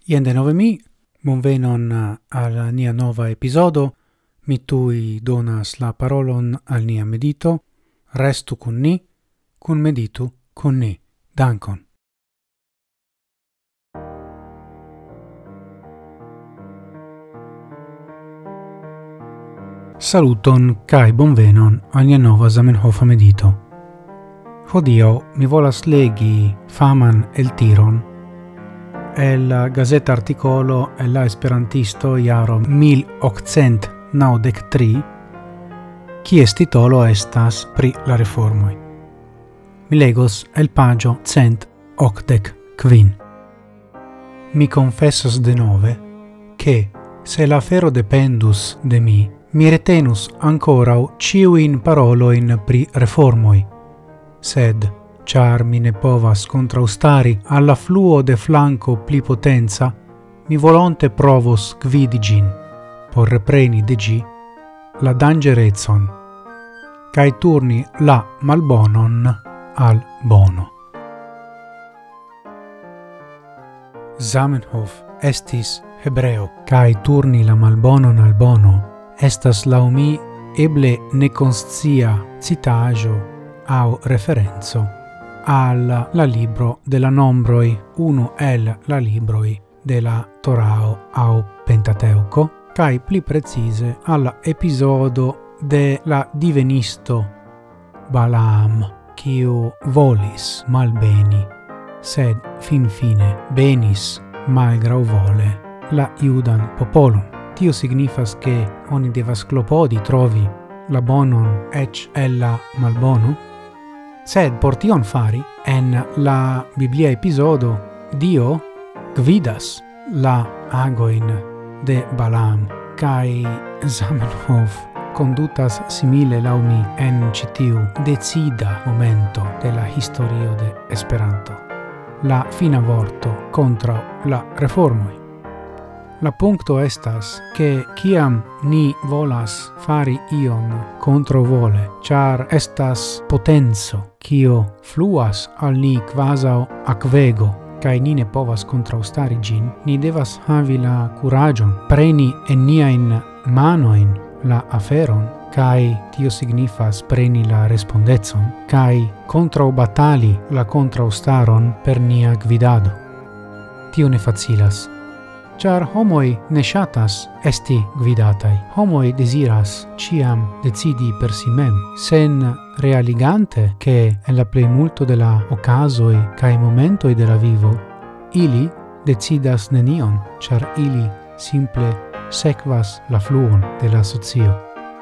Ien de nove mi, bonvenon al nia nova episodo, mi tui donas la parolon al nia medito, restu kun ni, kun meditu kun ni. Dankon. Saluton kai bonvenon al nia nova Zamenhofa medito. Hodio mi volas legi faman el tiron el gazeta articolo el la esperantisto iaro 1893, kies titolo estas pri la reformoj. Mi legos el pagio 185. Mi confessas de nove che se l'afero dependus de mi retenus ancorau ciuin paroloin pri reformoj, sed char mi ne povas contraustari alla fluo de flanco pli potenza, mi volonte provos gvidi gin, por repreni de gi la dangerezon, cae turni la malbonon al bono. Zamenhof estis hebreo, cae turni la malbonon al bono estas lau mi eble neconscia citajo au referenzo al la libro de la nombroi, uno el la libroi de la Torao au Pentateuco, cae pli precise alla episodo de la divenisto Balaam, quiu volis malbeni, sed fin fine benis malgrau vole la Iudan popolon. Tio signifas che oni devas clopodi trovi la bonon ec ella malbono? Sed por tion fari, en la Biblia episodo, Dio gvidas la agoin de Balaam, cae Zamenhof condutas simile lau mi en citiu decida momento de la historio de Esperanto, la fina vorto contra la reformoi. La puncto estas che ciam ni volas fari ion contro vole, char estas potenzo, cio fluas al ni quasau aquego, cae ni ne povas contraustari gin, ni devas havi la curagion, preni en niain manoin la aferon, cae tio signifas preni la respondezon, cae contraubatali la contraustaron per nia gvidado. Tio ne facilas. Char homoi ne shatas esti gvidatai. Homoi desiras ciam decidi per si mem, sen realigante che en la plei multo de la ocasoi cae momentoi de la vivo, ili decidas nenion, char ili simple sequas la fluon de la socio.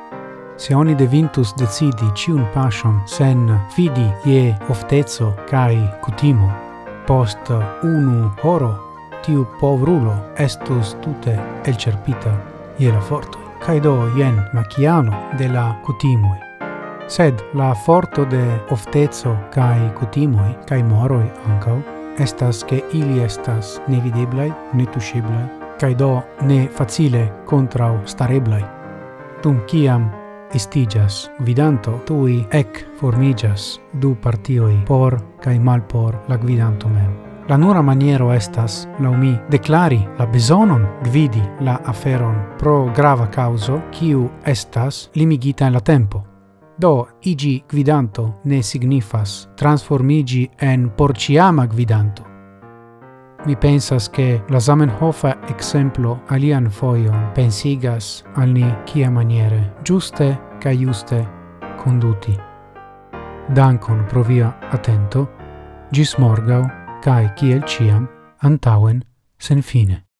Se oni devintus decidi ciun pasion sen fidi je oftezo cae cutimo, post unu horo tiu povrulo estus tute elcerpita je la fortoi, cae do jen machiano de la cutimoi. Sed la forto de oftezo cae cutimoi, cae moroi ancau, estas che ili estas nevideblai, netusciblai, cae do ne facile contrau stareblai. Dum ciam estigas gvidanto, tui ec formigas du partioi por cae mal por la gvidanto mem. La nura maniero estas, lau mi, declari la besonon gvidi la aferon pro grava causo, quiu estas limigita en la tempo. Do, igi gvidanto ne signifas transformigi en porciama gvidanto. Mi pensas che la Zamenhofa exemplo alian foion pensigas al ni kia maniere, giuste ca juste conduti. Dankon pro via attento, gis morgau, cae, kiel ciam, antauen, sen fine.